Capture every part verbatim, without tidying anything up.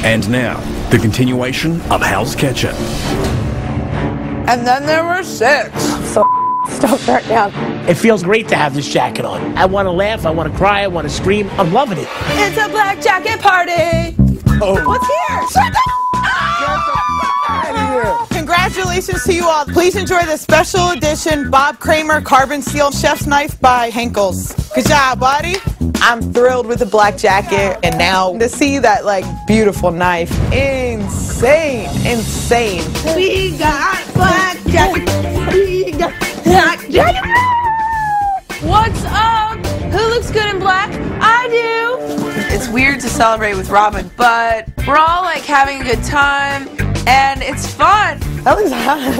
And now, the continuation of Hell's Kitchen. And then there were six. I'm so stoked right now. It feels great to have this jacket on. I want to laugh, I want to cry, I want to scream. I'm loving it. It's a black jacket party. Oh. What's here? Ah! Congratulations to you all. Please enjoy the special edition Bob Kramer Carbon Steel Chef's Knife by Henckels. Good job, buddy. I'm thrilled with the black jacket, and now to see that like beautiful knife. Insane, insane. We got black jacket. We got black jacket. What's up? Who looks good in black? I do. It's weird to celebrate with Robin, but we're all like having a good time, and it's fun. That looks hot.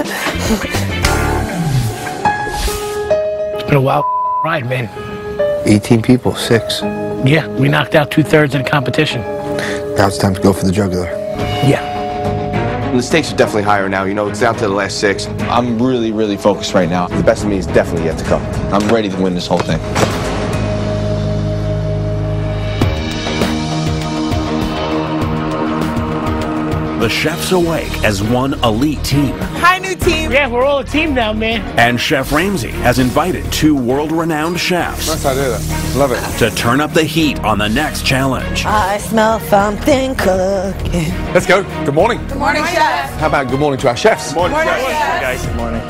It's been a wild ride, man. eighteen people, six. Yeah, we knocked out two-thirds of the competition. Now it's time to go for the jugular. Yeah. The stakes are definitely higher now. You know, it's down to the last six. I'm really, really focused right now. The best of me is definitely yet to come. I'm ready to win this whole thing. The chefs awake as one elite team. Hi, new team. Yeah, we're all a team now, man. And Chef Ramsay has invited two world-renowned chefs. Nice idea, though. Love it. To turn up the heat on the next challenge. I smell something cooking. Let's go. Good morning. Good morning, Chef. How about good morning to our chefs? Good morning, Morning, Chef. guys. Good morning.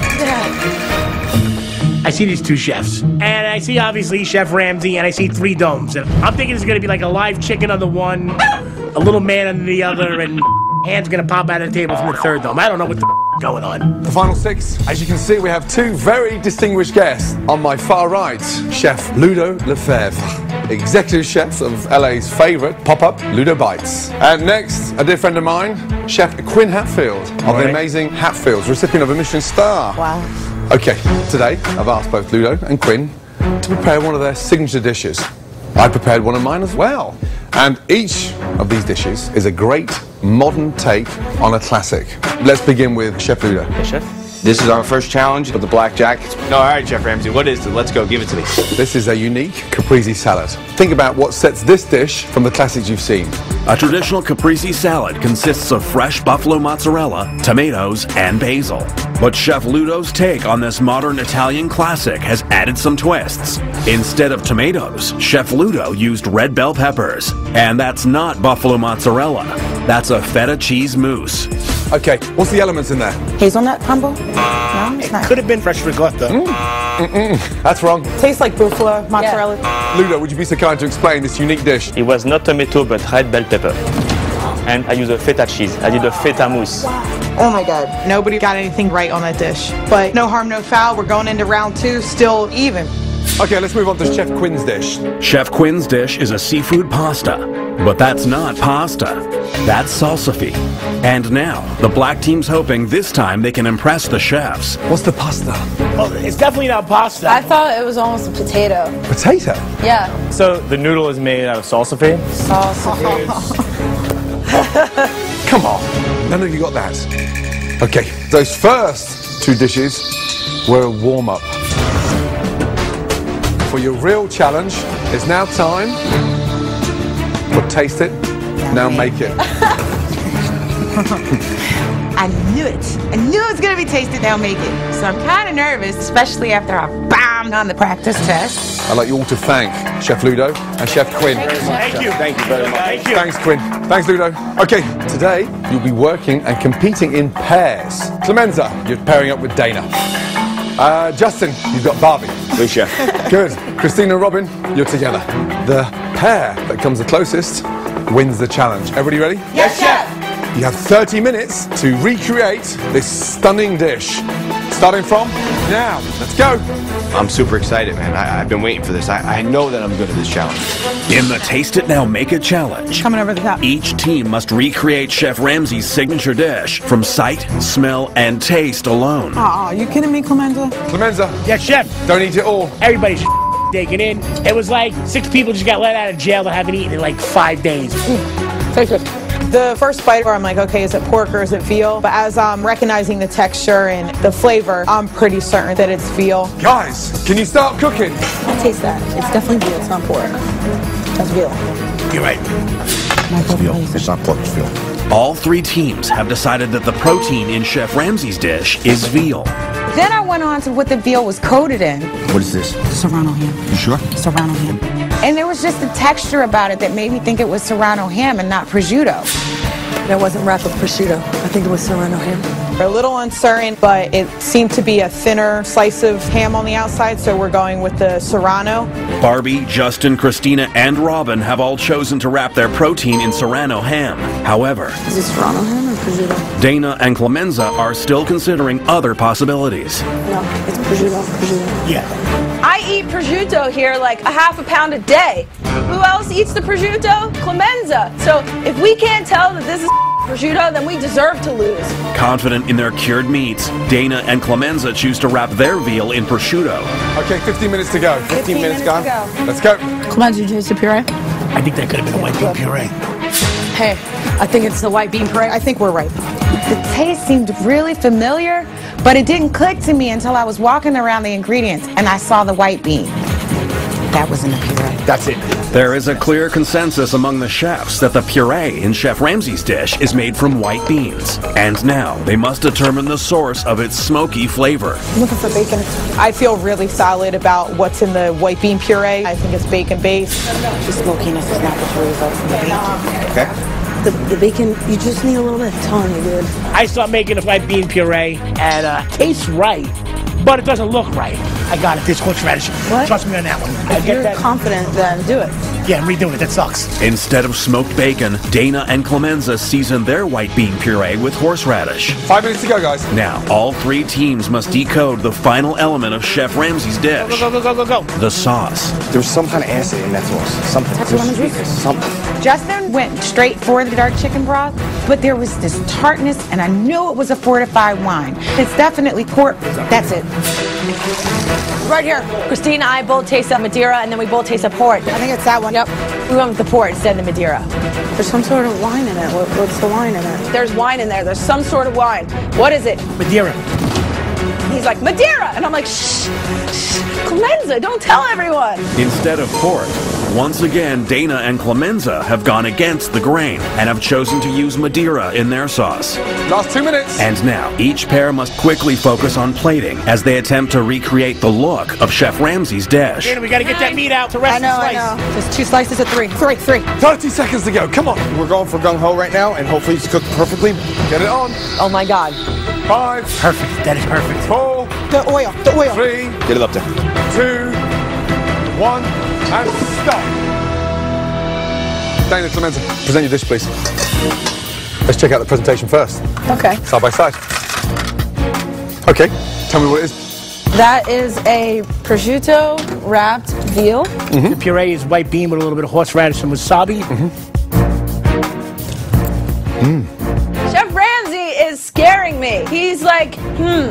I see these two chefs, and I see obviously Chef Ramsay, and I see three domes. And I'm thinking it's gonna be like a live chicken on the one, a little man on the other, and hands gonna pop out of the table from the third dome. I don't know what the going on. The final six. As you can see, we have two very distinguished guests. On my far right, Chef Ludo Lefebvre, executive chef of L A's favorite pop-up Ludo Bites. And next, a dear friend of mine, Chef Quinn Hatfield of the amazing Hatfields, recipient of a Michelin star. Wow. Okay, today I've asked both Ludo and Quinn to prepare one of their signature dishes. I prepared one of mine as well. And each of these dishes is a great modern take on a classic. Let's begin with Chef Ludo. Hey, Chef. This is our first challenge with the black jackets. No, all right, Chef Ramsay. What is it? Let's go. Give it to me. This is a unique caprese salad. Think about what sets this dish from the classics you've seen. A traditional caprese salad consists of fresh buffalo mozzarella, tomatoes, and basil. But Chef Ludo's take on this modern Italian classic has added some twists. Instead of tomatoes, Chef Ludo used red bell peppers. And that's not buffalo mozzarella. That's a feta cheese mousse. Okay, what's the elements in there? Hazelnut crumble? No, it's not. Could have been fresh ricotta. Mm. Mm-mm. That's wrong. Tastes like buffalo mozzarella. Ludo, would you be so kind to explain this unique dish? It was not tomato but red bell pepper. And I used a feta cheese. I did a feta mousse. Oh my God. Nobody got anything right on that dish. But no harm, no foul. We're going into round two, still even. Okay, let's move on to Chef Quinn's dish. Chef Quinn's dish is a seafood pasta. But that's not pasta. That's salsify. And now, the black team's hoping this time they can impress the chefs. What's the pasta? Oh, it's definitely not pasta. I thought it was almost a potato. Potato? Yeah. So the noodle is made out of salsify. Salsa. Come on, none of you got that. Okay, those first two dishes were a warm-up. For your real challenge, it's now time. But taste it, now make it. I knew it. I knew it was going to be tasted, now make it. So I'm kind of nervous, especially after I bombed on the practice test. I'd like you all to thank Chef Ludo and Chef Quinn. Thank you. Thank you very much. Thank you. Thanks, Quinn. Thanks, Ludo. Okay, today you'll be working and competing in pairs. Clemenza, you're pairing up with Dana. Uh, Justin, you've got Barbie. Good, Chef. Good. Christina and Robin, you're together. The pair that comes the closest wins the challenge. Everybody ready? Yes, Chef. You have thirty minutes to recreate this stunning dish. Starting from now. Let's go. I'm super excited, man. I, I've been waiting for this. I, I know that I'm good at this challenge. In the Taste It Now Make It challenge, Coming over the top. each team must recreate Chef Ramsay's signature dish from sight, smell, and taste alone. Aw, you kidding me, Clemenza? Clemenza, Yeah, Chef. don't eat it all. Everybody's taken in. It was like six people just got let out of jail that haven't eaten in like five days. Take this. The first bite where I'm like, okay, is it pork or is it veal? But as I'm recognizing the texture and the flavor, I'm pretty certain that it's veal. Guys, can you start cooking? I taste that. It's definitely veal. It's not pork. That's veal. You're right. It's veal. It's not pork, it's veal. All three teams have decided that the protein in Chef Ramsay's dish is veal. Then I went on to what the veal was coated in. What is this? Serrano ham. You sure? Serrano ham. And there was just a texture about it that made me think it was Serrano ham and not prosciutto. That wasn't wrapped with prosciutto. I think it was Serrano ham. We're a little uncertain, but it seemed to be a thinner slice of ham on the outside, so we're going with the Serrano. Barbie, Justin, Christina, and Robin have all chosen to wrap their protein in Serrano ham. However, Is it Serrano ham or prosciutto? Dana and Clemenza are still considering other possibilities. No, it's prosciutto. Prosciutto. Yeah. I eat prosciutto here like a half a pound a day. Who else eats the prosciutto? Clemenza. So if we can't tell that this is prosciutto, then we deserve to lose. Confident in their cured meats, Dana and Clemenza choose to wrap their veal in prosciutto. Okay, fifteen minutes to go. fifteen minutes gone. to go. Let's go. Clemenza, did you taste the puree? I think that could have been a white bean puree. Hey, I think it's the white bean puree. I think we're right. The taste seemed really familiar, but it didn't click to me until I was walking around the ingredients and I saw the white bean. That wasn't a puree. That's it. There is a clear consensus among the chefs that the puree in Chef Ramsay's dish is made from white beans. And now they must determine the source of its smoky flavor. I'm looking for bacon. I feel really solid about what's in the white bean puree. I think it's bacon based. The smokiness is not the result from the bacon. Okay. The, the bacon, you just need a little bit of tiny, dude. I start making a white bean puree, and uh, tastes right, but it doesn't look right. I got it. This horseradish. What? Trust me on that one. I If get you're that. confident, then do it. Yeah, I'm redoing it. That sucks. Instead of smoked bacon, Dana and Clemenza season their white bean puree with horseradish. Five minutes to go, guys. Now, all three teams must decode the final element of Chef Ramsay's dish, Go, go, go, go, go, go. the sauce. There's some kind of acid in that sauce. Something. That's lemon juice. Something. Justin went straight for the dark chicken broth, but there was this tartness, and I knew it was a fortified wine. It's definitely port. That's it. Right here. Christine and I both taste up Madeira, and then we both taste up port. I think it's that one. Yep. We went with the port instead of the Madeira. There's some sort of wine in it. What, what's the wine in it? There's wine in there. There's some sort of wine. What is it? Madeira. He's like, Madeira! And I'm like, shh, shh, Clemenza, don't tell everyone. Instead of port, once again, Dana and Clemenza have gone against the grain and have chosen to use Madeira in their sauce. Last two minutes. And now, each pair must quickly focus on plating as they attempt to recreate the look of Chef Ramsay's dish. Dana, we got to get that meat out to rest I know, the I slice. know. There's two slices of three. Three, three. thirty seconds to go. Come on. We're going for gung ho right now, and hopefully it's cooked perfectly. Get it on. Oh my God. Five, Perfect. That is perfect. four, The oil, the oil. three, Get it up there. two, one, and stop. Dana, Clemenza, present your dish, please. Let's check out the presentation first. Okay. Side by side. Okay, tell me what it is. That is a prosciutto wrapped veal. The puree is white bean with a little bit of horseradish and wasabi. Chef Ramsay is scaring me. He's like, hmm,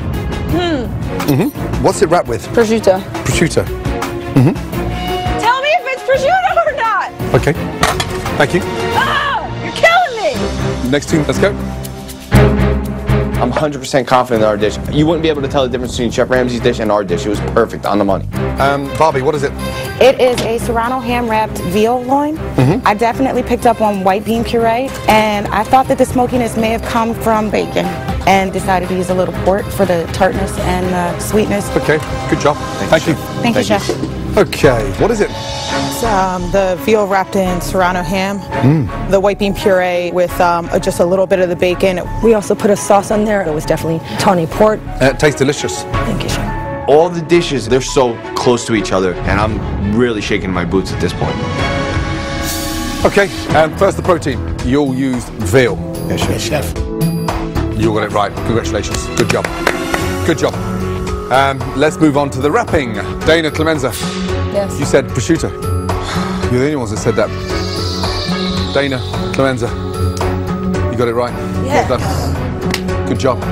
What's it wrapped with? Prosciutto. Prosciutto. tell me if it's prosciutto or not. Okay, thank you. Ah, you're killing me. Next team, let's go. I'm one hundred percent confident in our dish. You wouldn't be able to tell the difference between Chef Ramsay's dish and our dish. It was perfect, on the money. Um, Barbie, what is it? It is a Serrano ham wrapped veal loin. I definitely picked up on white bean puree, and I thought that the smokiness may have come from bacon, and decided to use a little port for the tartness and uh, sweetness. Okay, good job. Thank, you. Thank, you, Thank Chef. you. Okay, what is it? It's um, the veal wrapped in Serrano ham. The white bean puree with um, just a little bit of the bacon. We also put a sauce on there. It was definitely tawny port. Uh, it tastes delicious. Thank you, Chef. All the dishes, they're so close to each other, and I'm really shaking my boots at this point. Okay, and first the protein. You all used veal. Yes, Yes, chef. You all got it right. Congratulations. Good job. Good job. Um, let's move on to the wrapping. Dana, Clemenza, Yes. you said prosciutto. You're the only ones that said that. Dana, Clemenza, you got it right. Yes. Well done. Good job.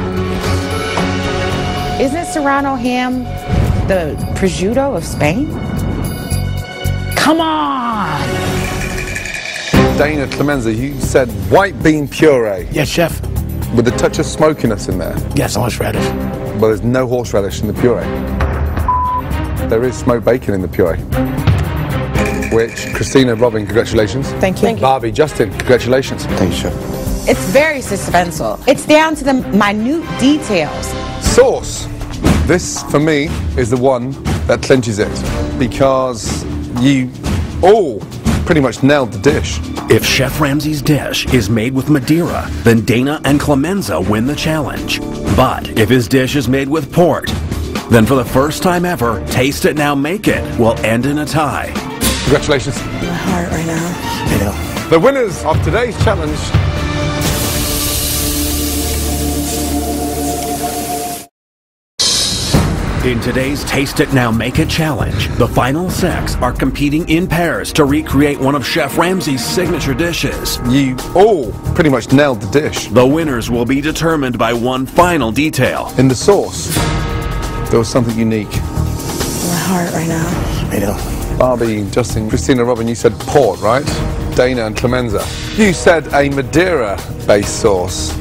Isn't Serrano ham the prosciutto of Spain? Come on! Dana Clemenza, you said white bean puree. Yes, chef. With a touch of smokiness in there. Yes, horseradish. Well, there's no horseradish in the puree. There is smoked bacon in the puree. Which, Christina, Robin, congratulations. Thank you. Thank you. Barbie, Justin, congratulations. Thank you, chef. It's very suspenseful. It's down to the minute details. Sauce. This, for me, is the one that clinches it. Because you all pretty much nailed the dish. If Chef Ramsay's dish is made with Madeira, then Dana and Clemenza win the challenge. But if his dish is made with port, then for the first time ever, Taste It Now Make It will end in a tie. Congratulations. My heart right now. You know. The winners of today's challenge. In today's Taste It Now Make It challenge, the final six are competing in pairs to recreate one of Chef Ramsay's signature dishes. You all pretty much nailed the dish. The winners will be determined by one final detail. In the sauce, there was something unique. My heart right now. You know. Barbie, Justin, Christina, Robin, you said port, right? Dana and Clemenza. You said a Madeira-based sauce.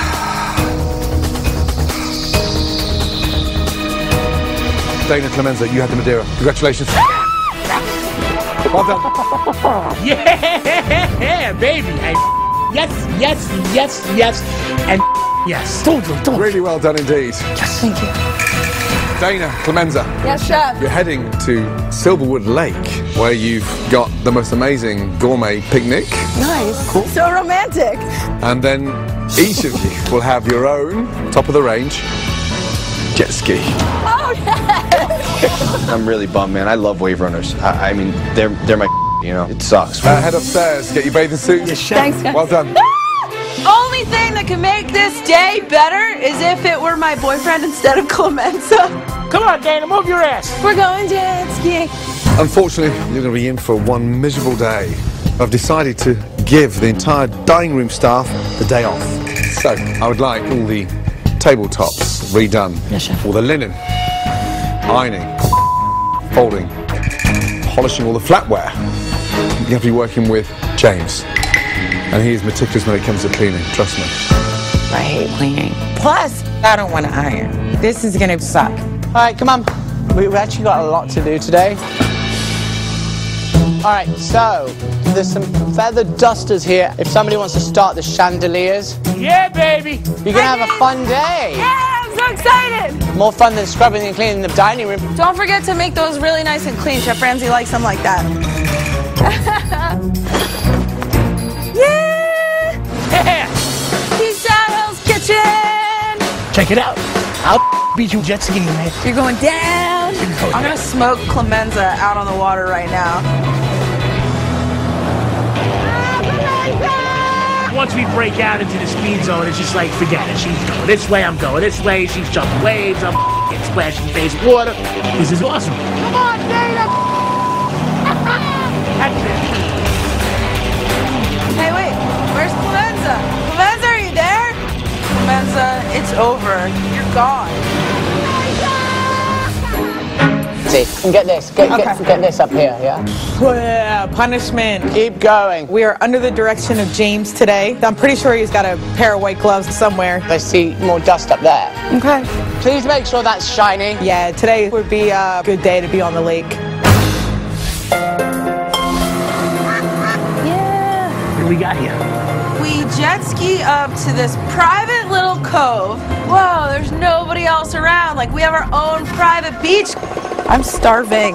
Dana Clemenza, you had the Madeira. Congratulations. Well done. Yeah, baby. I, yes, yes, yes, yes, and yes. Told you, told you. Really well done indeed. Yes. Thank you. Dana Clemenza. Yes, chef. You're heading to Silverwood Lake, where you've got the most amazing gourmet picnic. Nice. Cool. So romantic. And then each of you will have your own top of the range jet ski. Oh, yes. I'm really bummed, man. I love wave runners. I, I mean, they're they're my you know. It sucks. Uh, head upstairs, get your bathing suit. Yes, chef. Thanks, guys. Well done. Only thing that can make this day better is if it were my boyfriend instead of Clemenza. Come on, Dana, move your ass. We're going jet skiing. Unfortunately, you're going to be in for one miserable day. I've decided to give the entire dining room staff the day off. So, I would like all the tabletops redone. Yes, chef. All the linen, ironing, folding, polishing all the flatware. You have to be working with James. And he is meticulous when it comes to cleaning, trust me. I hate cleaning. Plus, I don't want to iron. This is going to suck. All right, come on. We've actually got a lot to do today. All right, so there's some feather dusters here. If somebody wants to start the chandeliers. Yeah, baby. You're gonna have a fun day. Yeah, I'm so excited. More fun than scrubbing and cleaning the dining room. Don't forget to make those really nice and clean. Chef Ramsay likes them like that. Yeah. Yeah. Peace out, Hell's Kitchen. Check it out. I'll beat you jet skiing, man. You're going down. You're going I'm gonna smoke Clemenza out on the water right now. Once we break out into the speed zone, it's just like, forget it. She's going this way, I'm going this way. She's jumping waves, I'm getting splashing face water. This is awesome. Come on, Dana! That's it. Hey, wait. Where's Clemenza? Clemenza, are you there? Clemenza, it's over. You're gone. See, get this. Get, Okay. get, get this up here, yeah? Yeah, punishment. Keep going. We are under the direction of James today. I'm pretty sure he's got a pair of white gloves somewhere. I see more dust up there. Okay. Please make sure that's shiny. Yeah, today would be a good day to be on the lake. Yeah. What do we got here? We jet ski up to this private little cove. Whoa, there's nobody else around. Like, we have our own private beach. I'm starving.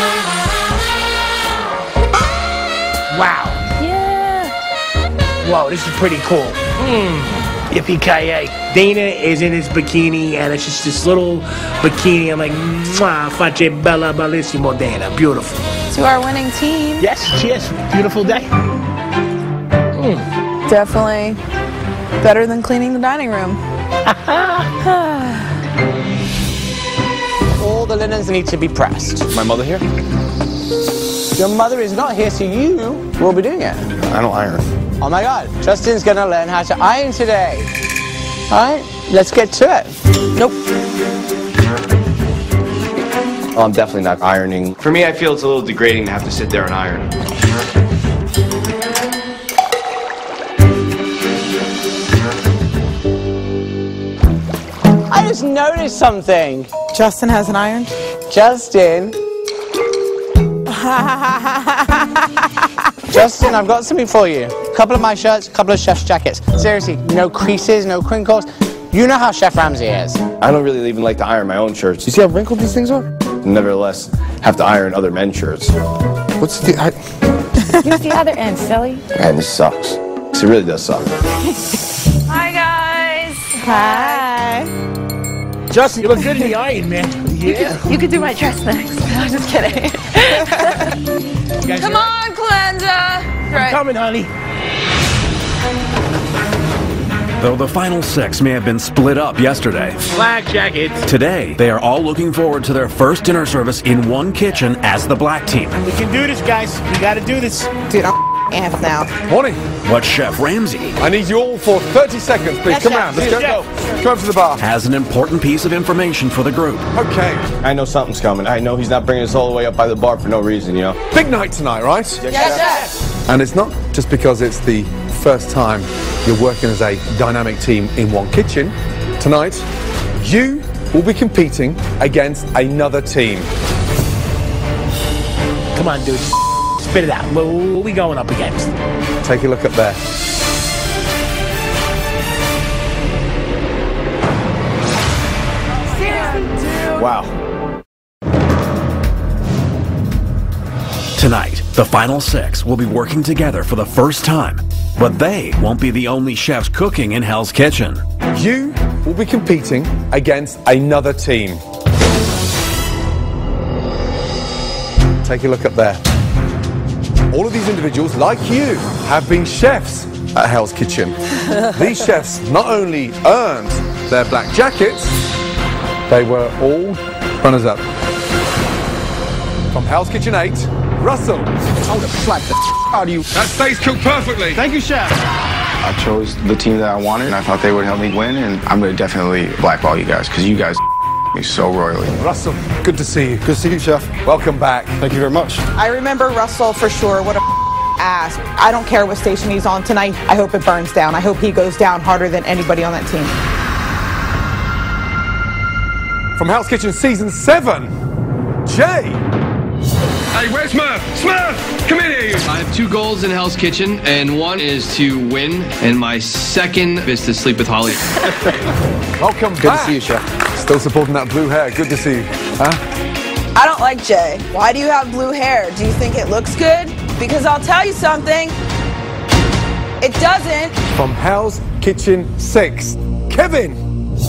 Wow. Yeah. Whoa, this is pretty cool. Mmm. Yippee-ki-yay. Dana is in his bikini, and it's just this little bikini. I'm like, mwah, face bella bellissimo, Dana. Beautiful. To our winning team. Yes, cheers. Beautiful day. Mm. Definitely better than cleaning the dining room. All the linens need to be pressed. My mother here? Your mother is not here, so you will be doing it. I don't iron. Oh my God, Justin's gonna learn how to iron today. All right, let's get to it. Nope. Oh, I'm definitely not ironing. For me, I feel it's a little degrading to have to sit there and iron. just noticed something. Justin has an iron. Justin. Justin, I've got something for you. A couple of my shirts, a couple of chef's jackets. Seriously, no creases, no crinkles. You know how Chef Ramsay is. I don't really even like to iron my own shirts. You see how wrinkled these things are? Nevertheless, have to iron other men's shirts. What's the... I... Use the other end, silly. Man, this sucks. This really does suck. Hi, guys. Hi. Justin, you look good in the iron, man. Yeah. You could do my dress next. I'm just kidding. Come on, Cleanza. I'm coming, honey. Though the final six may have been split up yesterday, Black jackets. today they are all looking forward to their first dinner service in one kitchen as the black team. We can do this, guys. We gotta do this. Dude, I'm amped now. Morning. What Chef Ramsay I need you all for thirty seconds, please. Yes, Come chef. around. Let's Yes, go. chef. Come up to the bar. has an important piece of information for the group. Okay. I know something's coming. I know he's not bringing us all the way up by the bar for no reason, you know? Big night tonight, right? Yes, Chef. And it's not just because it's the first time you're working as a dynamic team in one kitchen. Tonight, you will be competing against another team. Come on, dude. Spit it out. What, what are we going up against? Take a look up there. Wow. Tonight, the final six will be working together for the first time, but they won't be the only chefs cooking in Hell's Kitchen. You will be competing against another team. Take a look up there. All of these individuals, like you, have been chefs at Hell's Kitchen. These chefs not only earned their black jackets, they were all runners-up. From Hell's Kitchen eight, Russell. I'm gonna slap the f out of you. That steak's cooked perfectly. Thank you, Chef. I chose the team that I wanted, and I thought they would help me win, and I'm gonna definitely blackball you guys, because you guys me so royally. Russell, good to see you. Good to see you, Chef. Welcome back. Thank you very much. I remember Russell for sure. What a ass. I don't care what station he's on tonight. I hope it burns down. I hope he goes down harder than anybody on that team. From Hell's Kitchen season seven, Jay. Hey, where's Smurf? Smurf, come in here. I have two goals in Hell's Kitchen, and one is to win, and my second is to sleep with Holly. Welcome Good back. to see you, Chef. Still supporting that blue hair. Good to see you. Huh? I don't like Jay. Why do you have blue hair? Do you think it looks good? Because I'll tell you something. It doesn't. From Hell's Kitchen six, Kevin.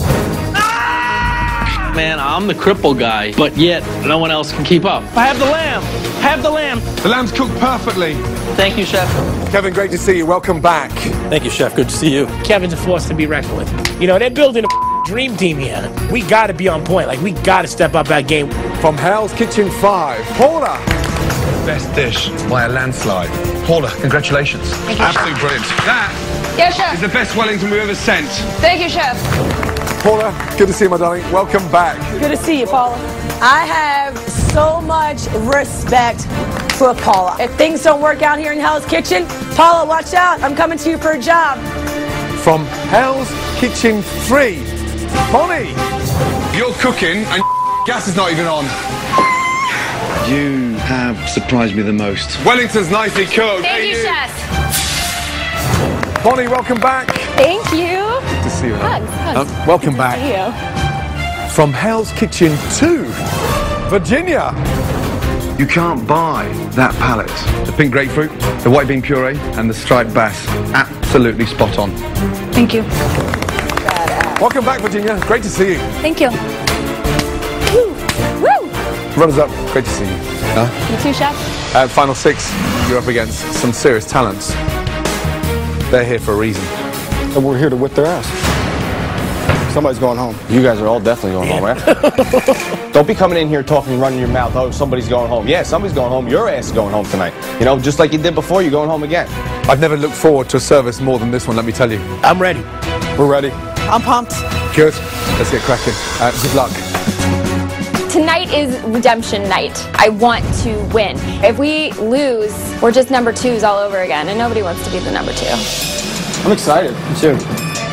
Man, I'm the cripple guy, but yet no one else can keep up. I have the lamb. Have the lamb. The lamb's cooked perfectly. Thank you, Chef. Kevin, great to see you. Welcome back. Thank you, Chef. Good to see you. Kevin's a force to be reckoned with. You know, they're building a dream team here. We got to be on point. Like, we got to step up that game. From Hell's Kitchen five, Paula. Best dish by a landslide. Paula, congratulations. Thank you, Absolutely brilliant. That Yes, is Chef. the best Wellington we've ever sent. Thank you, Chef. Paula, good to see you, my darling. Welcome back. Good to see you, Paula. I have so much respect for Paula. If things don't work out here in Hell's Kitchen, Paula, watch out. I'm coming to you for a job. From Hell's Kitchen three, Bonnie. You're cooking and gas is not even on. You have surprised me the most. Wellington's nicely cooked. Thank you, Chef. Bonnie, welcome back. Thank you. Good to see you. Hugs, hugs. Uh, welcome Good to back. see you. From Hell's Kitchen two, Virginia. You can't buy that palette. The pink grapefruit, the white bean puree, and the striped bass. Absolutely spot on. Thank you. Welcome back, Virginia. Great to see you. Thank you. Woo. Woo. Runners up, great to see you. Huh? You too, Chef. Uh, final six, you're up against some serious talents. They're here for a reason. And we're here to whip their ass. Somebody's going home. You guys are all definitely going home, right? Don't be coming in here talking, running your mouth. Oh, somebody's going home. Yeah, somebody's going home. Your ass is going home tonight. You know, just like you did before, you're going home again. I've never looked forward to a service more than this one, let me tell you. I'm ready. We're ready. I'm pumped. Good. Let's get cracking. Uh, good luck. Tonight is redemption night. I want to win. If we lose, we're just number twos all over again, and nobody wants to be the number two. I'm excited. Me too.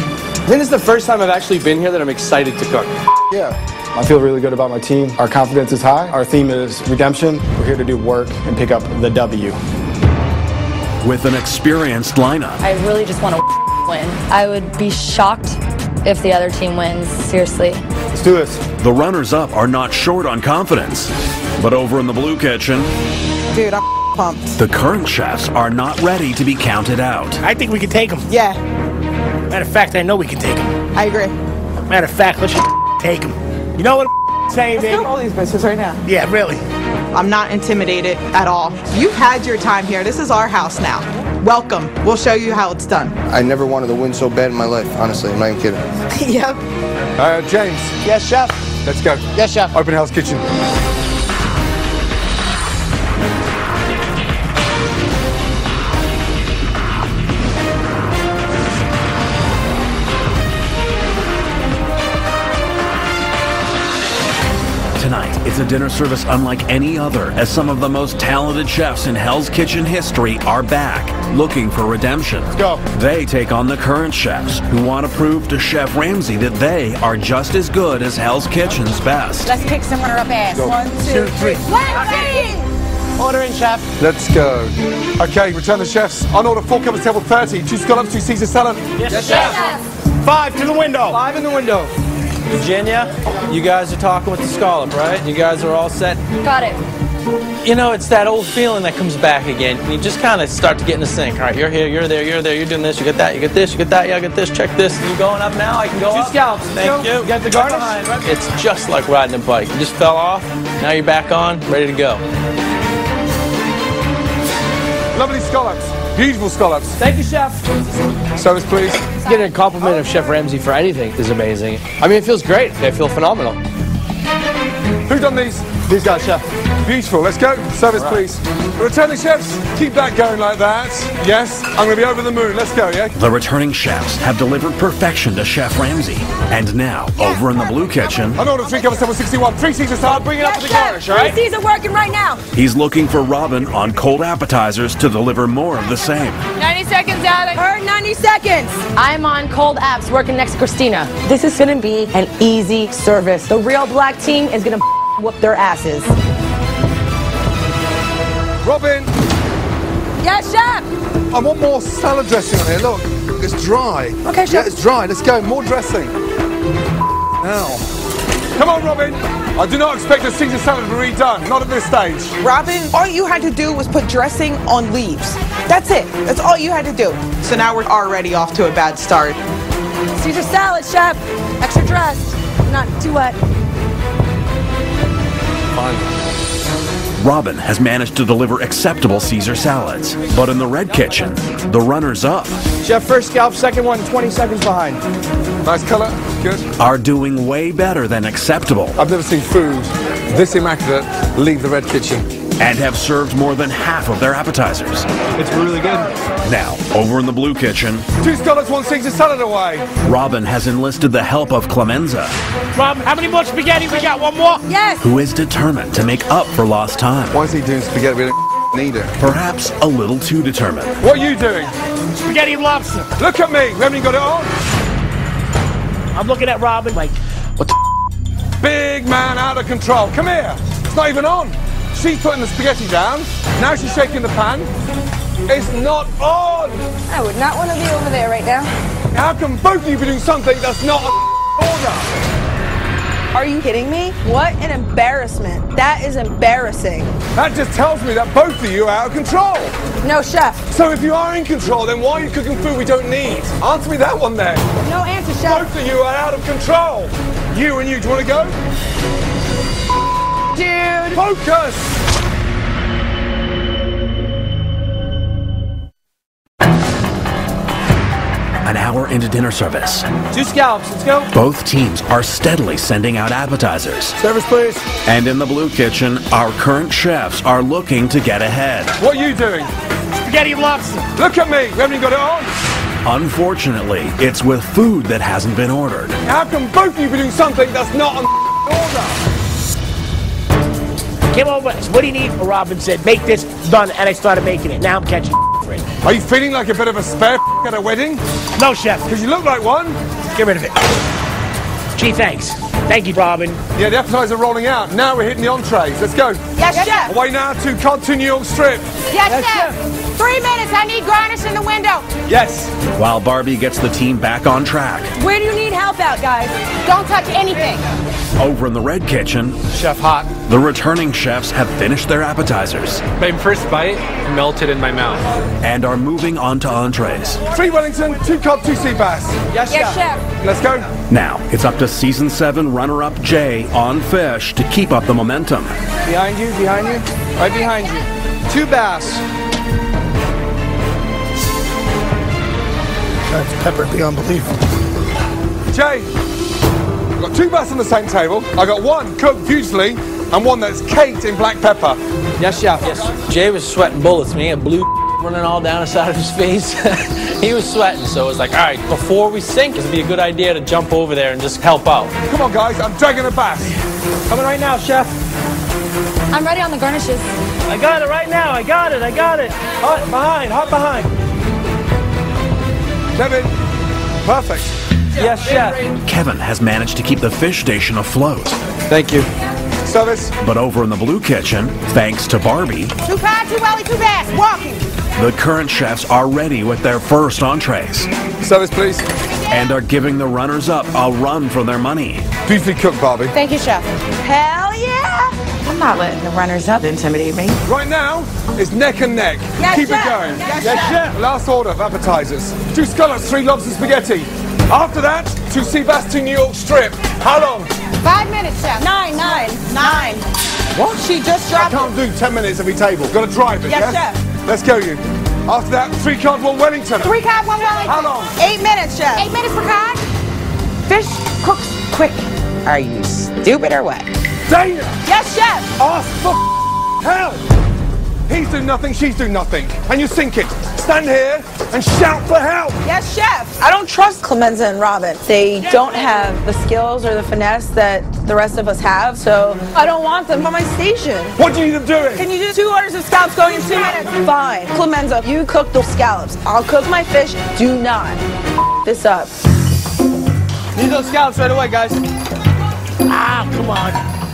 I think it's the first time I've actually been here that I'm excited to cook. Yeah. I feel really good about my team. Our confidence is high. Our theme is redemption. We're here to do work and pick up the W. With an experienced lineup. I really just want to win. I would be shocked if the other team wins, seriously. Let's do this. The runners-up are not short on confidence. But over in the blue kitchen, Dude, I'm pumped. the current chefs are not ready to be counted out. I think we can take them. Yeah. Matter of fact, I know we can take them. I agree. Matter of fact, let's just take them. You know what I'm saying, Let's baby? go all these bitches right now. Yeah, really. I'm not intimidated at all. You've had your time here. This is our house now. Welcome. We'll show you how it's done. I never wanted to win so bad in my life, honestly. I'm not even kidding. Yep. Uh, James. Yes, chef. Let's go. Yes, chef. Open Hell's Kitchen. Tonight, it's a dinner service unlike any other, as some of the most talented chefs in Hell's Kitchen history are back, looking for redemption. Let's go. They take on the current chefs, who want to prove to Chef Ramsay that they are just as good as Hell's Kitchen's best. Let's kick some runner-up ass. Go. One, two, three. Order in, chef. Let's go. Okay, return the chefs. On order, four covers, table thirty. Two scallops, two Caesar salad. Yes, chef. Five to the window. Five in the window. Virginia, you guys are talking with the scallop, right? You guys are all set? Got it. You know, it's that old feeling that comes back again. You just kind of start to get in the sync. All right, you're here, you're there, you're there, you're doing this, you get that, you get this, you get that, yeah, I get this, check this. You going up now? I can go Two up. scallops. Thank you. You got the garnish? Right. It's just like riding a bike. You just fell off, now you're back on, ready to go. Lovely scallops. Beautiful scallops. Thank you, chef. Service, please. Getting a compliment of Chef Ramsay for anything is amazing. I mean, it feels great. I feel phenomenal. Who's done these? These guys, chef. Beautiful. Let's go. Service, Right. please. Returning chefs, keep that going like that. Yes, I'm going to be over the moon. Let's go, yeah? The returning chefs have delivered perfection to Chef Ramsay. And now, over in the blue kitchen, On order, three covers, table sixty-one. Three Caesar salad. Bring it up Yes, to the chef. garnish, all right? Three C's are working right now. he's looking for Robin on cold appetizers to deliver more of the same. ninety seconds out. Her ninety seconds. I'm on cold apps working next to Christina. This is gonna be an easy service. The real black team is gonna whoop their asses. Robin, Yes, chef. I want more salad dressing on here. Look, it's dry. Okay, chef. Yeah, it's dry. Let's go. More dressing. Now. Come on, Robin. I do not expect the Caesar salad to be redone. Not at this stage. Robin, all you had to do was put dressing on leaves. That's it. That's all you had to do. So now we're already off to a bad start. Caesar salad, chef. Extra dressed. Not too wet. Robin has managed to deliver acceptable Caesar salads. But in the red kitchen, the runners-up Chef, first scalp, second one, twenty seconds behind. Nice colour. Good. are doing way better than acceptable I've never seen food this immaculate leave the red kitchen. and have served more than half of their appetizers. It's really good. Now, over in the blue kitchen, Two scallops, one Caesar salad away. Robin has enlisted the help of Clemenza, Rob, how many more spaghetti we got? One more? Yes. who is determined to make up for lost time. Why is he doing spaghetti? We don't need it. Perhaps a little too determined. What are you doing? Spaghetti and lobster. Look at me. We haven't even got it on. I'm looking at Robin like, what the Big man out of control. Come here. It's not even on. She's putting the spaghetti down. Now she's shaking the pan. It's not on. I would not want to be over there right now. How can both of you be doing something that's not an order? Are you kidding me? What an embarrassment. That is embarrassing. That just tells me that both of you are out of control. No, chef. So if you are in control, then why are you cooking food we don't need? Answer me that one then. No answer, chef. Both of you are out of control. You and you, do you want to go? Dude. Focus! An hour into dinner service, Two scallops, let's go. both teams are steadily sending out appetizers. Service, please. And in the blue kitchen, our current chefs are looking to get ahead. What are you doing? spaghetti and lobster? Look at me. We haven't even got it on. Unfortunately, it's with food that hasn't been ordered. How can both of you be doing something that's not an order? Came over, what do you need? Robin said, make this, done, and I started making it. Now I'm catching for it. Are you feeling like a bit of a spare at a wedding? No, chef. Because you look like one. Get rid of it. Gee, thanks. Thank you, Robin. Yeah, the appetizers are rolling out. Now we're hitting the entrees. Let's go. Yes, chef. Away now to Cod to New York Strip. Yes, chef. Three minutes. I need garnish in the window. Yes. While Barbie gets the team back on track. Where do you need help out, guys? Don't touch anything. Over in the red kitchen, Chef hot. the returning chefs have finished their appetizers My first bite melted in my mouth. and are moving on to entrees. Three Wellington, two cod, two sea bass. Yes, Yes, chef. Let's go. Now, it's up to season seven runner-up Jay on fish to keep up the momentum. Behind you, behind you, right behind you. Two bass. That's pepper beyond belief. Jay, I've got two bass on the same table. I got one cooked beautifully and one that's caked in black pepper. Yes, chef. Yes. Jay was sweating bullets. Man, blue running all down the side of his face. He was sweating, so it was like, all right, before we sink, it'd be a good idea to jump over there and just help out. Come on, guys, I'm dragging a bass. Coming right now, chef. I'm ready on the garnishes. I got it right now. I got it. I got it. Hot behind. Hot behind. Kevin, perfect. Yes, chef. Kevin has managed to keep the fish station afloat. Thank you. Service. But over in the blue kitchen, thanks to Barbie, Two cod, two welly, two bass. Walking. the current chefs are ready with their first entrees Service, please. and are giving the runners-up a run for their money. Beautifully cooked, Barbie. Thank you, chef. Hell yeah. I'm not letting the runners-up intimidate me. Right now, it's neck and neck. Yes, Keep chef. it going. Yes, chef. Last order of appetizers. Two scallops, three lobster spaghetti. After that, two sea bass, two New York strip. How long? Five minutes, chef. Nine, nine. Nine. What? She just I dropped can't do ten minutes every table. Got to drive it, Yes, yes? chef. Let's go, you. After that, three cod, one Wellington. Three cod, one Wellington. How long? Eight minutes, chef. Eight minutes per cod. Fish cooks quick. Are you stupid or what? Dana! Yes, chef. Ask for help! He's doing nothing, she's doing nothing. And you sink it. Stand here and shout for help! Yes, chef. I don't trust Clemenza and Robin. They don't have the skills or the finesse that the rest of us have, so I don't want them on my station. What do you need them doing? Can you do two orders of scallops going in two minutes? Fine. Clemenza, you cook the scallops. I'll cook my fish. Do not f this up. Need those scallops right away, guys. Ah, come on.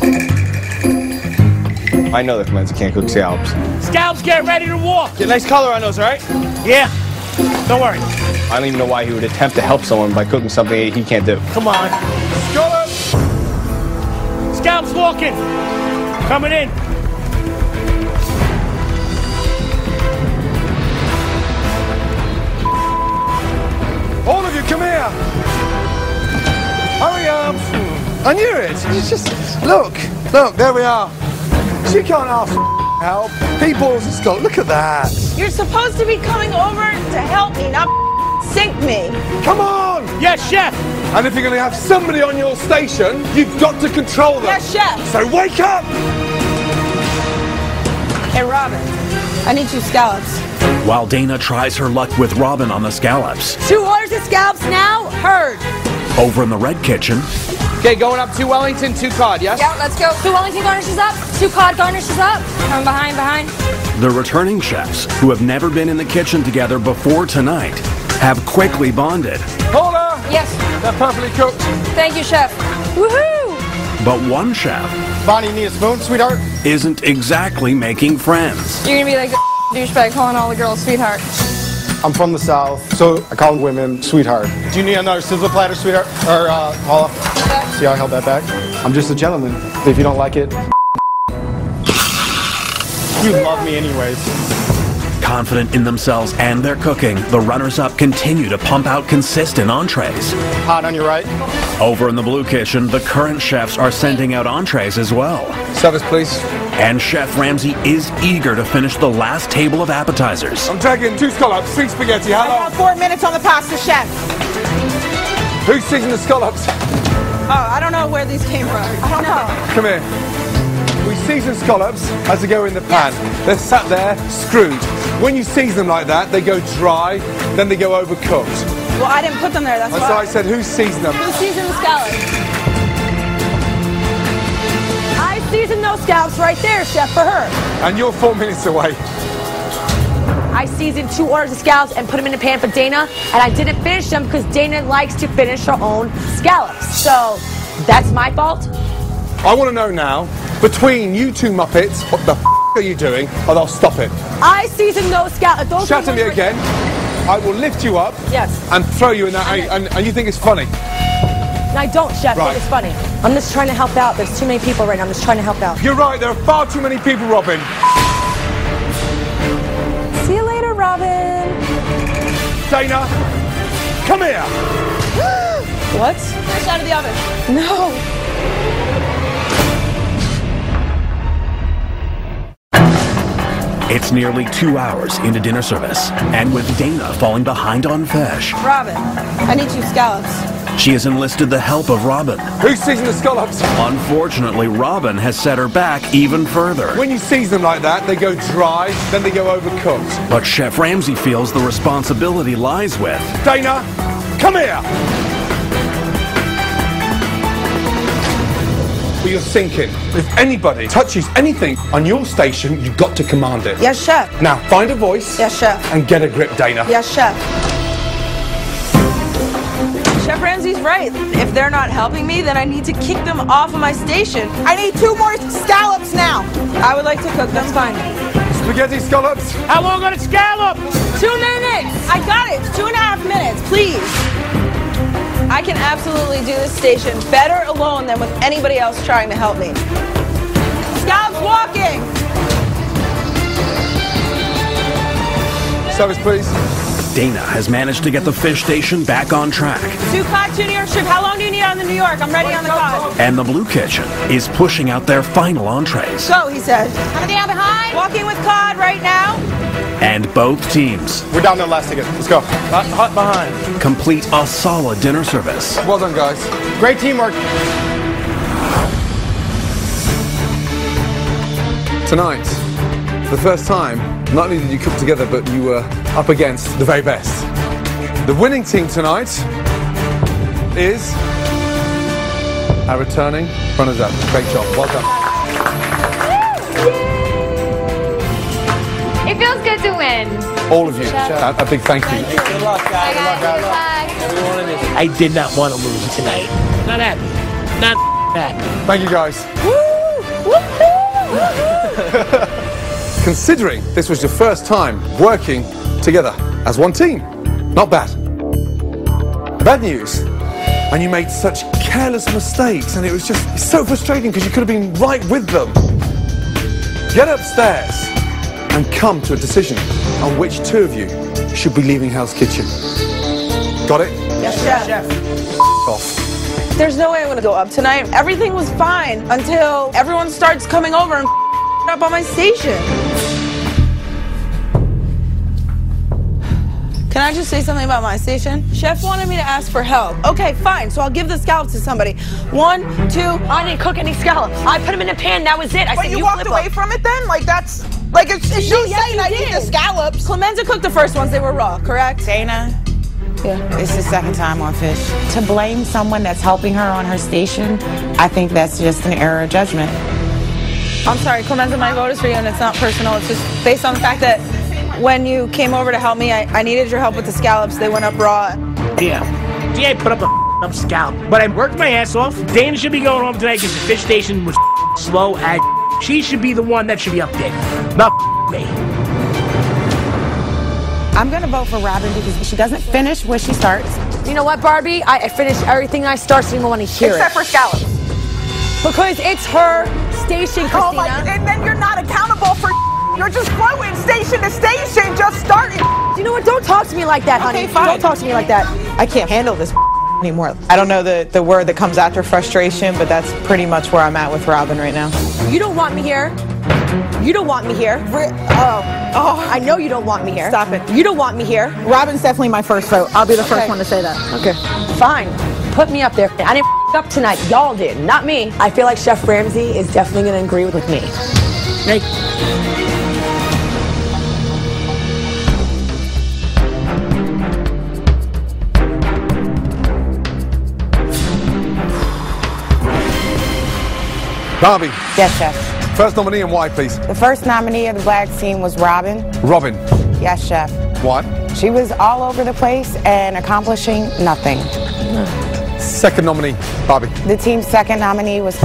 I know that Clemenza can't cook scallops. Scallops, get ready to walk. Get nice color on those, all right? Yeah. Don't worry. I don't even know why he would attempt to help someone by cooking something he can't do. Come on. Scallops! Scallops walking. Coming in. All of you, come here! Hurry up! I knew it! It's just, look, look, there we are. She can't ask for help. People's just got, look at that. You're supposed to be coming over to help me, not sink me. Come on! Yes, chef. And if you're going to have somebody on your station, you've got to control them. Yes, chef. So wake up! Hey, Robin, I need two scallops. While Dana tries her luck with Robin on the scallops, Two orders of scallops now? Heard. over in the red kitchen, Okay, going up two Wellington, two cod, yes? Yeah, let's go. Two Wellington garnishes up. Two cod garnishes up. Coming behind, behind. the returning chefs, who have never been in the kitchen together before tonight, have quickly bonded. Paula! Yes. They're perfectly cooked. Thank you, chef. Woohoo! But one chef Bonnie, you need a spoon, sweetheart? isn't exactly making friends. You're gonna be like the douchebag calling all the girls sweetheart. I'm from the South, so I call women sweetheart. Do you need another sizzle platter, sweetheart? Or, uh, Paula? See how I held that back? I'm just a gentleman. If you don't like it, you love me anyways. Confident in themselves and their cooking, the runners-up continue to pump out consistent entrees. Hot on your right. Over in the blue kitchen, the current chefs are sending out entrees as well. Service, please. And Chef Ramsay is eager to finish the last table of appetizers. I'm taking two scallops, three spaghetti. How I long? got four minutes on the pasta, chef. Who's seasoning the scallops? Oh, I don't know where these came from. I don't know. Come here. We season scallops as they go in the pan. They're sat there, screwed. When you season them like that, they go dry, then they go overcooked. Well, I didn't put them there, that's That's why. why I said, who seasoned them? Who seasoned the scallops? I seasoned those scallops right there, chef, for her. And you're four minutes away. I seasoned two orders of scallops and put them in a pan for Dana, and I didn't finish them because Dana likes to finish her own scallops. So that's my fault. I want to know now, between you two Muppets, what the f*** are you doing, or I'll stop it. I seasoned those scallops. Those Shout at me again. I will lift you up yes. and throw you in that, and, and, and you think it's funny. And I don't, Chef. Right. I think it's funny. I'm just trying to help out. There's too many people right now. I'm just trying to help out. You're right. There are far too many people, Robin. See you later, Robin. Dana, come here. What? Fresh out of the oven. No. It's nearly two hours into dinner service, and with Dana falling behind on fish, Robin, I need two scallops. she has enlisted the help of Robin. Who's seasoning the scallops? Unfortunately, Robin has set her back even further. When you season them like that, they go dry, then they go overcooked. But Chef Ramsay feels the responsibility lies with Dana, come here. Well, you're thinking, if anybody touches anything on your station, you've got to command it. Yes, Chef. Now, find a voice. Yes, Chef. And get a grip, Dana. Yes, Chef. Chef Ramsay's right. If they're not helping me, then I need to kick them off of my station. I need two more scallops now. I would like to cook. That's fine. Spaghetti scallops. How long on a scallop? Two minutes. I got it. Two and a half minutes, please. I can absolutely do this station better alone than with anybody else trying to help me. Scallops walking. Service, please. Dana has managed to get the fish station back on track. Two cod, two New York strip. How long do you need on the New York? I'm ready on the cod. And the Blue Kitchen is pushing out their final entrees. Go, he said. Coming down behind. Walking with cod right now. And both teams We're down to the last ticket. Let's go. Hot, hot behind. complete a solid dinner service. Well done, guys. Great teamwork. Tonight, for the first time, not only did you cook together, but you were up against the very best. The winning team tonight is our returning runners-up. Great job. Well done. It feels good to win. All of you. A, a big thank you. Good luck, guys. Good luck, guys. Everyone in this. I did not want to lose tonight. Not happy. Not happy. Thank you, guys. Considering this was your first time working together as one team, not bad. Bad news, and you made such careless mistakes, and it was just so frustrating because you could have been right with them. Get upstairs and come to a decision on which two of you should be leaving Hell's Kitchen. Got it? Yes, Chef. Off. There's no way I'm gonna go up tonight. Everything was fine until everyone starts coming over and up on my station. Can I just say something about my station? Chef wanted me to ask for help. Okay, fine, so I'll give the scallops to somebody. One, two. I didn't cook any scallops. I put them in a pan, that was it. I But said you, you walked flip away them. from it then? Like that's, like it's, it's No, she's yes, saying you I need did. the scallops. Clemenza cooked the first ones, they were raw, correct? Dana, Yeah. it's the second time on fish. To blame someone that's helping her on her station, I think that's just an error of judgment. I'm sorry, Clemenza, my vote is for you, and it's not personal. It's just based on the fact that when you came over to help me, I, I needed your help with the scallops. They went up raw. Yeah. See, I put up a up scallop, but I worked my ass off. Dana should be going home tonight because the fish station was slow as. She should be the one that should be up there, not me. I'm gonna vote for Robin because she doesn't finish where she starts. You know what, Barbie? I, I finished everything I start, so you don't want to hear Except it. for scallops. Because it's her station, Christina. Oh my, and then you're not accountable for you're just flowing station to station, just starting. You know what? Don't talk to me like that, honey. Okay, fine. Don't talk to me like that. I can't handle this anymore. I don't know the, the word that comes after frustration, but that's pretty much where I'm at with Robin right now. You don't want me here. You don't want me here. Oh, oh, I know you don't want me here. Stop it. You don't want me here. Robin's definitely my first vote. I'll be the first Okay. one to say that. Okay. Fine. Put me up there. I didn't f up tonight. Y'all did, not me. I feel like Chef Ramsay is definitely going to agree with me. Hey. Barbie, Yes, Chef. first nominee and why, please? The first nominee of the black team was Robin. Robin. Yes, chef. What? She was all over the place and accomplishing nothing. Second nominee, Barbie. The team's second nominee was...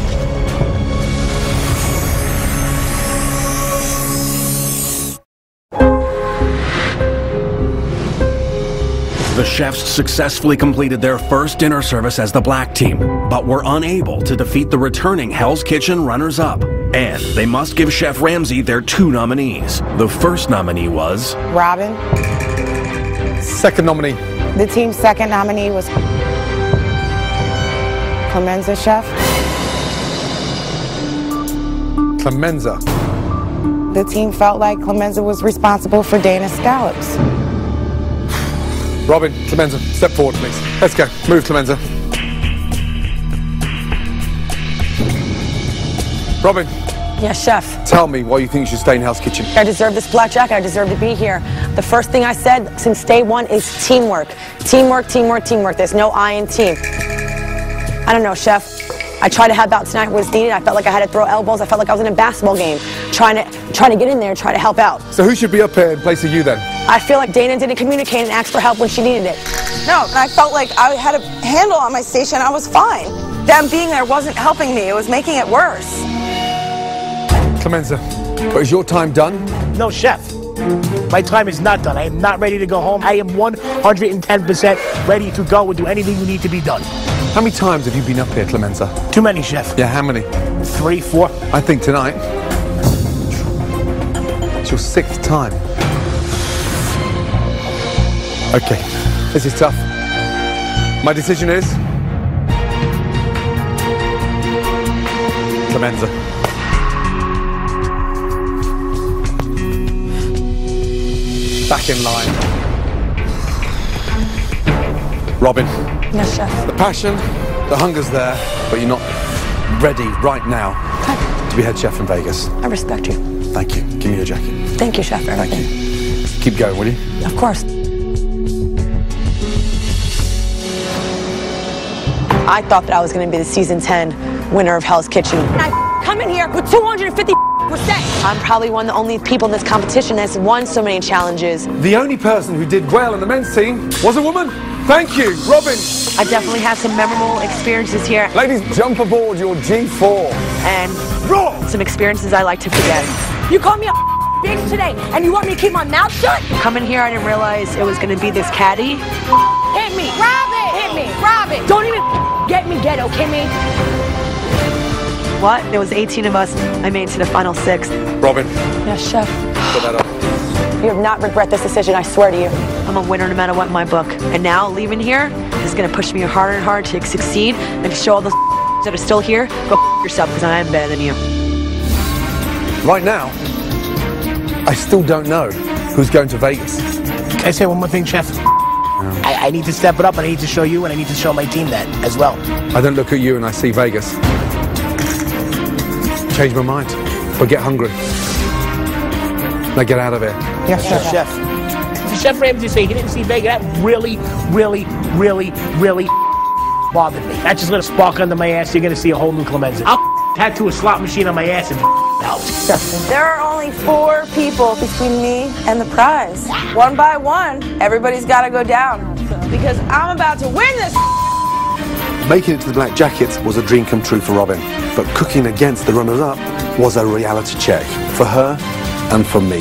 The chefs successfully completed their first dinner service as the black team, but were unable to defeat the returning Hell's Kitchen runners-up. And they must give Chef Ramsay their two nominees. The first nominee was... Robin. Second nominee. The team's second nominee was... Clemenza, chef. Clemenza. The team felt like Clemenza was responsible for Dana's scallops. Robin, Clemenza, step forward, please. Let's go. Move, Clemenza. Robin. Yes, chef. Tell me why you think you should stay in Hell's Kitchen. I deserve this black jacket. I deserve to be here. The first thing I said since day one is teamwork. Teamwork, teamwork, teamwork. There's no I in team. I don't know, chef. I tried to help out tonight where it was needed. I felt like I had to throw elbows. I felt like I was in a basketball game, trying to trying to get in there and try to help out. So who should be up here in place of you then? I feel like Dana didn't communicate and ask for help when she needed it. No, and I felt like I had a handle on my station. I was fine. Them being there wasn't helping me. It was making it worse. Clemenza, but is your time done? No, chef. My time is not done. I am not ready to go home. I am one hundred ten percent ready to go and do anything you need to be done. How many times have you been up here, Clemenza? Too many, chef. Yeah, how many? Three, four. I think tonight it's your sixth time. Okay, this is tough. My decision is Clemenza. Back in line. Robin. Yes, chef. The passion, the hunger's there, but you're not ready right now to be head chef in Vegas. I respect you. Thank you. Give me your jacket. Thank you, chef, for everything. Thank you. Keep going, will you? Of course. I thought that I was going to be the season ten winner of Hell's Kitchen. And I come in here with two hundred fifty percent. I'm probably one of the only people in this competition that's won so many challenges. The only person who did well in the men's team was a woman. Thank you, Robin. I definitely have some memorable experiences here. Ladies, jump aboard your G four. And Roll. Some experiences I like to forget. You called me a bitch today, and you want me to keep my mouth shut? Coming here, I didn't realize it was going to be this caddy. Hit me. Robin. Hit me. Robin. Don't even get me ghetto, Kimmy. What? There was eighteen of us. I made it to the final six. Robin. Yes, chef. Put that up. You have not regret this decision, I swear to you. I'm a winner no matter what in my book. And now, leaving here is going to push me harder and harder to succeed and to show all those that are still here, go yourself, because I am better than you. Right now, I still don't know who's going to Vegas. Can I say one more thing, chef? I, I need to step it up, and I need to show you, and I need to show my team that as well. I don't look at you and I see Vegas. Change my mind, but get hungry. Now get out of here. Yes, chef. chef. Chef Ramsay say he didn't see Vegas. That really, really, really, really bothered me. That just lit a spark under my ass. You're gonna see a whole new Clemenza. I'll tattoo a slot machine on my ass and out. There are only four people between me and the prize. One by one, everybody's got to go down because I'm about to win this. Making it to the Black Jackets was a dream come true for Robin, but cooking against the runners-up was a reality check for her and for me.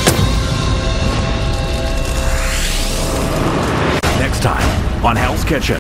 Next time on Hell's Kitchen.